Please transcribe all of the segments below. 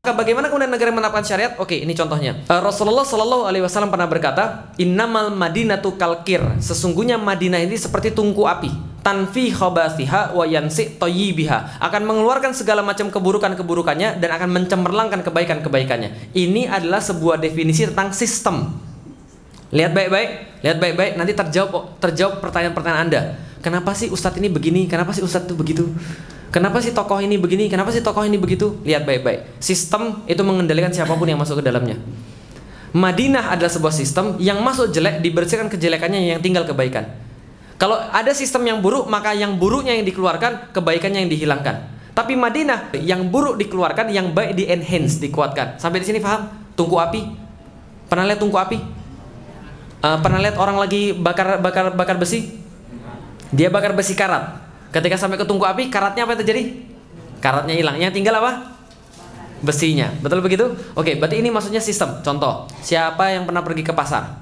Maka bagaimana kemudian negara menerapkan syariat? Oke, ini contohnya. Rasulullah Shallallahu Alaihi Wasallam pernah berkata, Innamal Madinatu kalkir. Sesungguhnya Madinah ini seperti tungku api. Tanfi khabasiha wa yansi thayyibiha. Akan mengeluarkan segala macam keburukan-keburukannya dan akan mencemerlangkan kebaikan-kebaikannya. Ini adalah sebuah definisi tentang sistem. Lihat baik-baik. Nanti terjawab pertanyaan-pertanyaan Anda. Kenapa sih Ustadz ini begini? Kenapa sih Ustadz itu begitu? Kenapa sih tokoh ini begini? Kenapa sih tokoh ini begitu? Lihat baik-baik. Sistem itu mengendalikan siapapun yang masuk ke dalamnya. Madinah adalah sebuah sistem yang masuk jelek dibersihkan kejelekannya, yang tinggal kebaikan. Kalau ada sistem yang buruk, maka yang buruknya yang dikeluarkan, kebaikannya yang dihilangkan. Tapi Madinah, yang buruk dikeluarkan, yang baik di-enhance, dikuatkan. Sampai di sini paham? Tungku api. Pernah lihat tungku api? Pernah lihat orang lagi bakar besi? Dia bakar besi karat. Ketika sampai ke tungku api, karatnya apa yang terjadi? Karatnya hilang. Yang tinggal apa? Besinya. Betul begitu? Oke, berarti ini maksudnya sistem. Contoh, siapa yang pernah pergi ke pasar?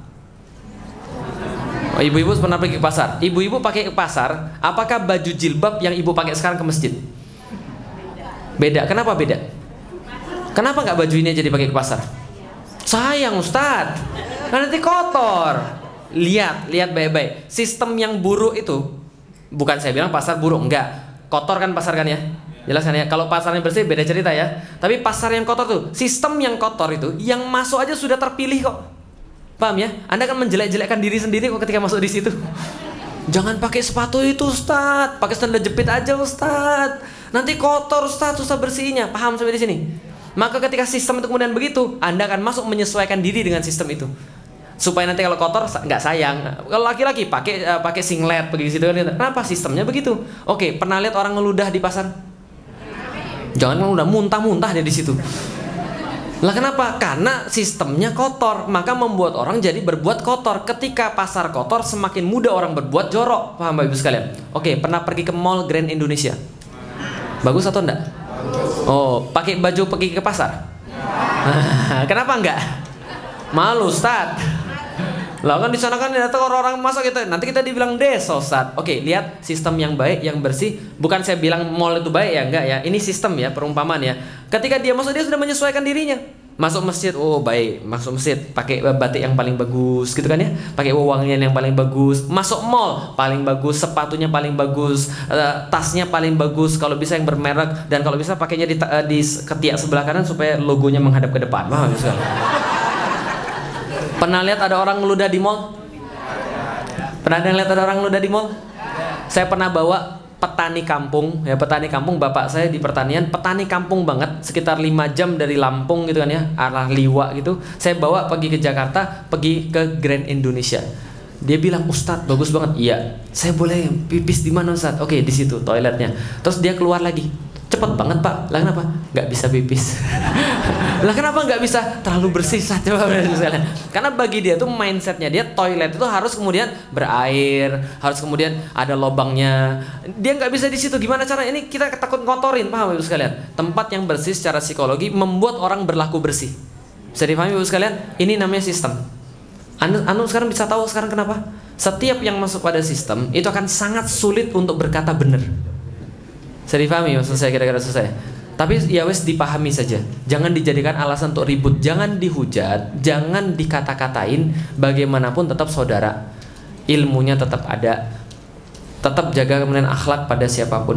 Oh, ibu-ibu pernah pergi ke pasar. Ibu-ibu pakai ke pasar, apakah baju jilbab yang ibu pakai sekarang ke masjid? Beda. Kenapa beda? Kenapa nggak baju ini aja dipakai ke pasar? Sayang Ustadz, nanti kotor. Lihat baik-baik. Sistem yang buruk itu, bukan saya bilang pasar buruk, enggak. Kotor kan pasar kan ya? Jelas kan ya? Kalau pasarnya bersih beda cerita ya. Tapi pasar yang kotor tuh, sistem yang kotor itu, yang masuk aja sudah terpilih kok. Paham ya? Anda kan menjelek-jelekkan diri sendiri kok ketika masuk di situ. Jangan pakai sepatu itu Ustadz, pakai sandal jepit aja Ustadz. Nanti kotor Ustadz, susah bersihnya. Paham sampai di sini? Maka ketika sistem itu kemudian begitu, Anda akan masuk menyesuaikan diri dengan sistem itu. Supaya nanti kalau kotor nggak sayang. Kalau laki-laki pakai singlet begitu kan. Kenapa sistemnya begitu? Oke, pernah lihat orang ngeludah di pasar? Jangan ngeludah, muntah-muntah dia di situ. Lah kenapa? Karena sistemnya kotor, maka membuat orang jadi berbuat kotor. Ketika pasar kotor, semakin mudah orang berbuat jorok. Paham Bapak Ibu sekalian? Oke, pernah pergi ke Mall Grand Indonesia? Bagus atau enggak? Oh, pakai baju pergi ke pasar? Kenapa enggak? Malu Ustaz. Lah kan di sana kan datang orang-orang masuk gitu. Nanti kita dibilang desa Ustaz. Oke, lihat sistem yang baik, yang bersih. Bukan saya bilang mall itu baik ya, enggak ya. Ini sistem ya, perumpamaan ya. Ketika dia masuk, dia sudah menyesuaikan dirinya. Masuk masjid, oh baik, masuk masjid pakai batik yang paling bagus gitu kan ya. Pakai wangian yang paling bagus. Masuk mall paling bagus, sepatunya paling bagus, tasnya paling bagus, kalau bisa yang bermerek, dan kalau bisa pakainya di ketiak sebelah kanan supaya logonya menghadap ke depan. Paham ya sekali? Pernah lihat ada orang ngeludah di mall? Pernah lihat ada orang ngeludah di mall? Saya pernah bawa petani kampung, ya petani kampung, bapak saya di pertanian, petani kampung banget, sekitar 5 jam dari Lampung gitu kan ya, arah Liwa gitu. Saya bawa pergi ke Jakarta, pergi ke Grand Indonesia. Dia bilang, Ustadz bagus banget. Iya. Saya boleh pipis di mana Ustadz? Oke, di situ toiletnya. Terus dia keluar lagi. Cepet banget Pak. Lah kenapa? Nggak bisa pipis. Lah kenapa nggak bisa? Terlalu bersih saja. Karena bagi dia tuh mindsetnya dia, toilet itu harus kemudian berair, harus kemudian ada lubangnya. Dia nggak bisa di situ. Gimana caranya? Ini kita takut ngotorin, paham Ibu sekalian? Tempat yang bersih secara psikologi membuat orang berlaku bersih. Bisa dipahami Ibu sekalian? Ini namanya sistem. Anu sekarang bisa tahu sekarang kenapa? Setiap yang masuk pada sistem itu akan sangat sulit untuk berkata benar. Bisa dipahami maksud saya, kira-kira selesai. Tapi ya wes dipahami saja. Jangan dijadikan alasan untuk ribut, jangan dihujat, jangan dikata-katain. Bagaimanapun tetap saudara. Ilmunya tetap ada. Tetap jaga kemudian akhlak pada siapapun.